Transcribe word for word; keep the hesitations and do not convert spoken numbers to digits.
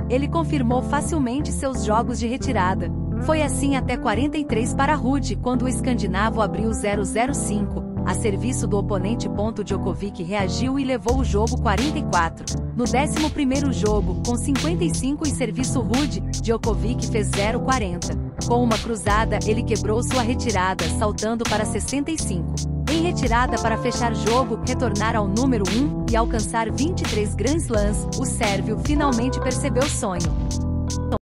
Ele confirmou facilmente seus jogos de retirada. Foi assim até quarenta e três para Ruud, quando o escandinavo abriu zero zero cinco, a serviço do oponente. Djokovic reagiu e levou o jogo quarenta e quatro. No décimo primeiro jogo, com cinquenta e cinco e serviço Ruud, Djokovic fez zero quarenta. Com uma cruzada, ele quebrou sua retirada, saltando para sessenta e cinco. Em retirada para fechar jogo, retornar ao número um e alcançar vinte e três Grand Slams, o sérvio finalmente percebeu o sonho.